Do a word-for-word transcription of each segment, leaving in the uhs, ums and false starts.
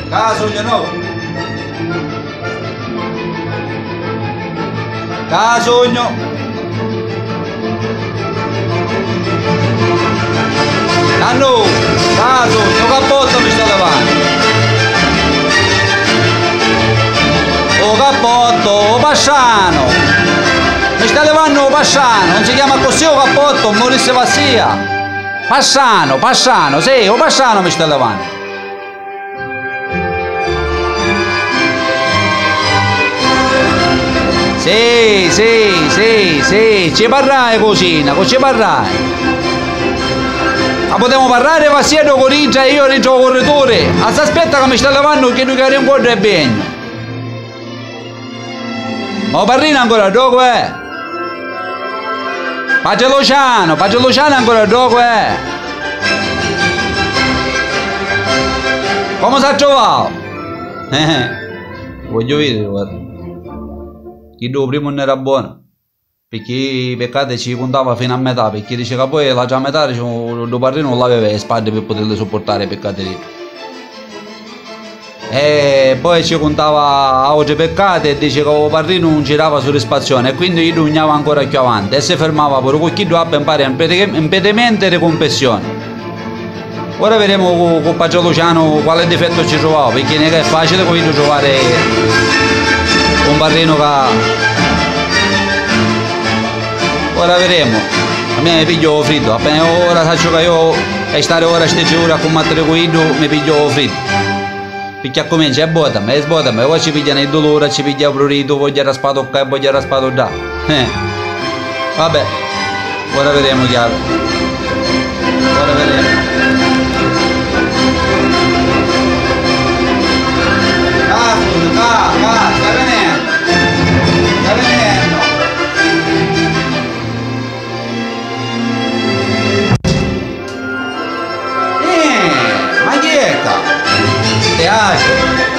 Casogno no. Casogno. Nanno, casogno, cappotto mi sta levando. Oh cappotto, oh Pasciano. Mi sta levando oh Pasciano, non si chiama così oh cappotto, Maurizio Vassia. Passano, Passano, sì, o Passano mi sta levando. Sì, sì, sì, sì, ci parrai cosina, ci parrai. Ma potremmo parlare Vassiedo con Rigia e io Rigia corridore. Aspetta che mi sta levando che tu cari un po' è bene. Ma parrina ancora dopo, eh? Pace Luciano, Pace Luciano ancora dopo, eh? Come si è trovato? Eh, voglio vedere, guarda. Chi dopo prima non era buono. Perché i peccati ci puntava fino a metà, perché dice che poi la già metà, diciamo, dopo arrivo non l'aveva le spalle per poterle sopportare i peccati lì. E poi ci contava altri peccati e dice che il parrino non girava sull'espazione e quindi gli dugnava ancora più avanti e si fermava pure con chi doveva imparare impedimento e ricompressione. Ora vedremo con, con Pace Luciano quale difetto ci trovava, perché non è facile come trovare un parrino che... Ora vedremo, a me mi piglio freddo, appena ora faccio che io e stare ora stage ore a combattere con il mi piglio freddo. Perché comincia a sbota, ma è sbota, ma poi ci pigliano il dolore, ci piglia il prurito, voglio raspato qua e voglio raspato là. Eh. Vabbè, ora vedremo chiaro. Ora vedremo. Cazzo, ca, ca, sta venendo. Sta venendo. Eh, ma chi è qua? Teatro.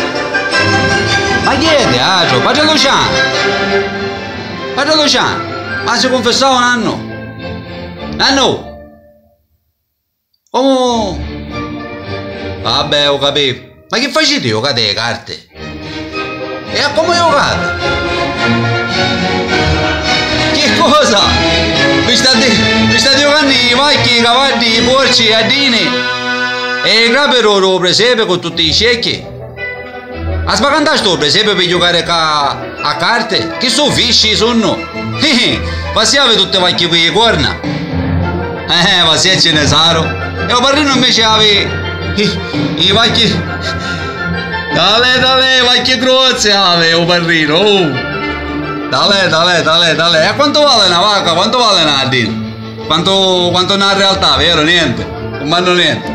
Ma chi è teatro? Pace Luciano. Pace Luciano. Ma si confessava un anno? Anno? Oh. Vabbè, ho capito. Ma che facete giocate le carte? E a come giocate? Che cosa? Vi state, vi state giocando i macchi, i cavalli, i porci, i addini? E il grabero lo presepe con tutti i ciechi? Aspetta che sto presepe per giocare a, a carte? Che sono fisci sono? Passiamo tutte le vacche qui corna. Eh, ma se ce ne saro. E il parrino invece aveva i, i vacchi. Dale, dale, vacche grozze aveva il parrino. Oh. Dale, dale, dale, dale. E quanto vale una vacca? Quanto vale una addina? Quanto, quanto una realtà, vero? Niente. Non vanno niente.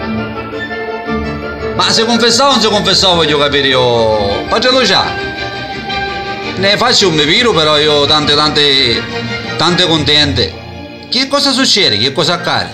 Ma se confessavo o non si confessavo voglio capire io. Pace Luciano. Ne faccio un viro però io tante tante tante contente. Che cosa succede? Che cosa accade?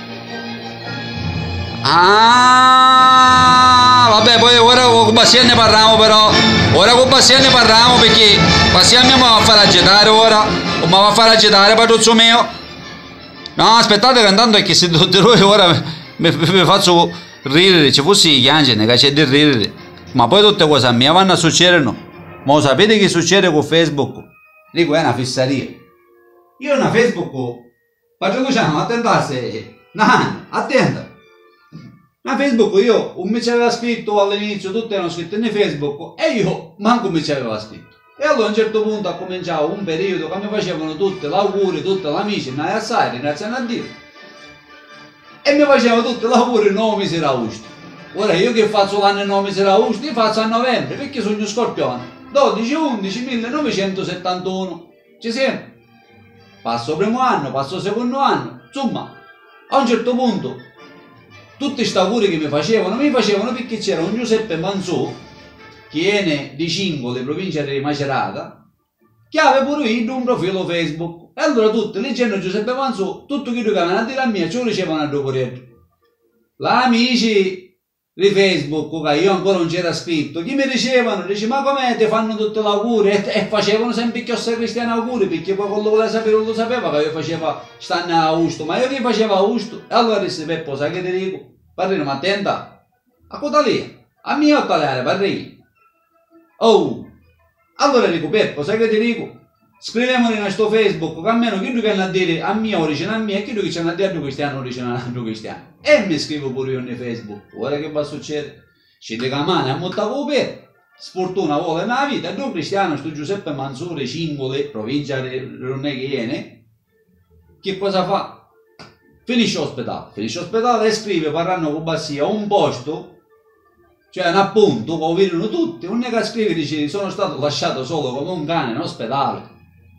Ah, vabbè, poi ora con Bassia ne parliamo però. Ora con Bassia ne parliamo perché Bassia mi va a fare agitare ora. O mi va a fare agitare padrozzo mio. No, aspettate che intanto è che se dottoroi ora mi, mi, mi faccio ridere, ci fosse i chiangene che c'è di ridere. Ma poi tutte cose a me vanno a succedere no. Ma lo sapete che succede con Facebook? Dico è una fissaria. Io una Facebook faccio Luciano, attentasse. No, attenta. Ma Facebook io un mi ci aveva scritto all'inizio, tutti erano scritti in Facebook e io manco mi ci aveva scritto. E allora a un certo punto ha cominciato un periodo che mi facevano tutti l'auguri, tutti gli amici, ne assai, ringraziando a Dio. E mi facevano tutti l'auguri nove mesi augusto. Ora io che faccio l'anno nove mesi augusto, io faccio a novembre perché sono scorpione. dodici undici millenovecentosettantuno. Ci siamo. Passo il primo anno, passo il secondo anno. Insomma, a un certo punto tutti questi auguri che mi facevano, mi facevano perché c'era un Giuseppe Manzò, che viene di Cingole, provincia di Macerata, che aveva pure io un profilo Facebook. E allora tutti, leggendo Giuseppe Manzò, tutto quello che avevano a dire a me, ce lo dicevano a dopo retro. Là amici di Facebook, che io ancora non c'era scritto, chi mi dicevano, dice ma com'è, ti fanno tutti gli auguri? E, e facevano sempre che io cristiano auguri, perché poi quello voleva sapere, non lo sapeva che io facevo stanno a Augusto, ma io che facevo a Augusto? E allora disse Peppo, sai che ti dico? Parrino, ma attenta, a cosa lì? A mio tagliare parri. Oh, allora dico Peppo, sai che ti dico? Scriviamoli in questo Facebook, che almeno chi che hanno a dire a mia origine a mia e chi che c'hanno a dire a cristiano origine a cristiano. E mi scrivo pure io in Facebook. Ora che va a succedere? Ci dica mani a molta per sfortuna vuole nella vita, noi cristiano, sto Giuseppe Manzure, Cingole, provincia non è che viene, che cosa fa? Finisce l'ospedale, finisce l'ospedale e scrive, parlando con Bassia, un posto, cioè un appunto, lo vedono tutti, non è che scrive, dice, sono stato lasciato solo come un cane in ospedale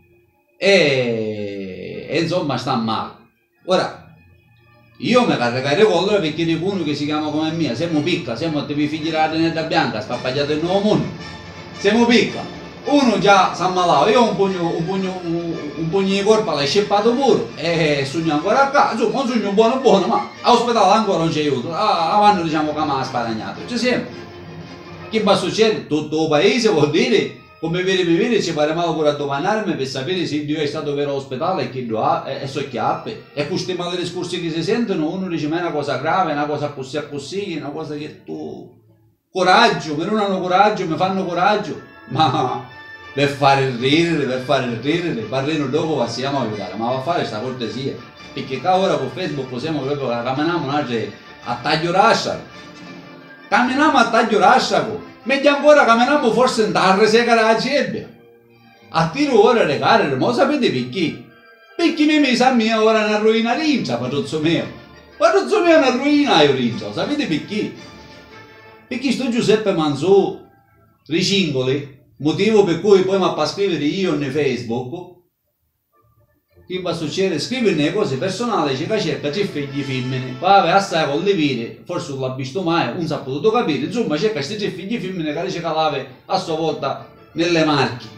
e, e insomma sta male. Ora, io mi caricare collera perché dico uno che si chiama come mia, siamo picca, siamo dei figli della tenetta bianca, spappagliato il nuovo mondo, siamo picca, uno già si ammalato, io ho un pugno, un pugno, un, un pugno di corpo l'ho scippato pure e sogno ancora a casa, insomma un sogno buono buono, ma all'ospedale ancora non c'è aiuto, avanti diciamo che mi ha spagnato, ci siamo. Che va a succedere? Tutto il paese vuol dire, come vede mi vede, ci pare male pure a domandarmi per sapere se Dio è stato vero all'ospedale e che lo ha, e, e so chiappe. E questi mali discorsi che si sentono, uno dice ma è una cosa grave, è una cosa così a così, è una cosa che tu... Coraggio, ma non hanno coraggio, mi fanno coraggio, ma per fare ridere, per fare ridere, parlino dopo passiamo a aiutare, ma va a fare questa cortesia, perché qua ora con Facebook possiamo proprio camminiamo a taglio rascia, camminiamo a taglio rascia, meglio ancora camminiamo forse in terra secca la cebbia. A tiro ora le carte, ma sapete perché? Perché mi messa a mia ora una ruina rincia, padrozzo mio. Padrozzo mio è una ruina io rincia, sapete perché? Perché sto Giuseppe Manzù, Ricingoli, motivo per cui poi mi ha scrivere io in Facebook, che va a succedere? Scrivere le cose personali, c'è cerca tre figli femmine, poi assai con le vire, forse non l'ha visto mai, non si è potuto capire, insomma cerca questi tre figli femmine che dice che lave a sua volta nelle Marche.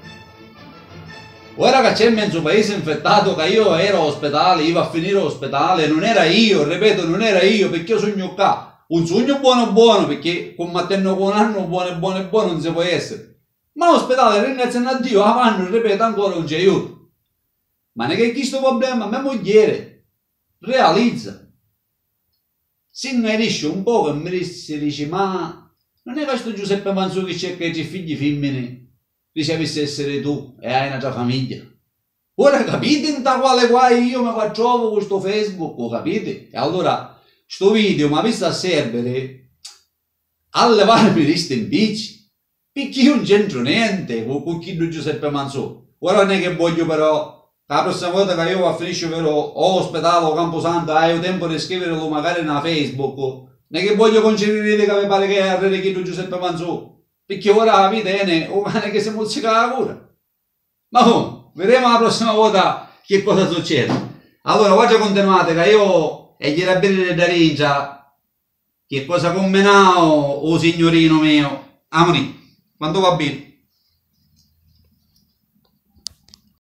Ora che c'è mezzo paese infettato, che io ero all'ospedale, io a finire all'ospedale, non era io, ripeto, non era io, perché io sogno qua. Un sogno buono buono, perché combattendo con un anno buono buono e buono non si può essere. Ma all'ospedale, ringraziando a Dio, avanti, ripeto ancora, non c'è aiuto. Ma non è che questo problema, mia moglie realizza. Se ne riesce un po' che mi dice, ma non è questo Giuseppe Manzù che cerca i tuoi figli femmine, ricevessi essere tu e hai una tua famiglia. Ora capite in quale guai io mi faccio questo Facebook, capite? E allora, sto video mi ha visto a servere a levarmi questi impicci, perché io non c'entro niente con chi Giuseppe Manzù. Ora non è che voglio però, la prossima volta che io finisco per ospedale o Camposanto, hai tempo di scriverlo magari in Facebook, non è che voglio concedere che mi pare che è a re chi Giuseppe Manzù, perché ora la vita è o non è che si mozzica la cura. Ma oh, vedremo la prossima volta che cosa succede. Allora, oggi continuate che io e gli rabbini da rincia che cosa combinavo o signorino mio amori quando va bene